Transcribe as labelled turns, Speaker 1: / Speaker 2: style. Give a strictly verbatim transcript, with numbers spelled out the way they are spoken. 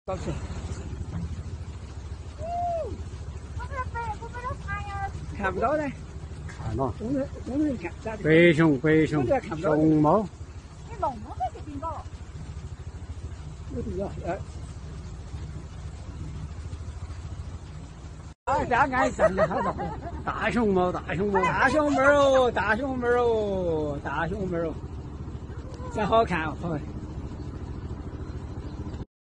Speaker 1: 高兴。看不到呢。
Speaker 2: 看了。
Speaker 1: 东人东人看咋的？
Speaker 2: 白熊，白熊，熊猫。
Speaker 3: 你弄我这些冰糕。
Speaker 1: 有地啊，哎。啊，这样俺站的好不好？
Speaker 2: 大熊猫，大熊猫，
Speaker 1: 大熊猫哦，大熊猫哦，大熊猫哦，真好看哦，好。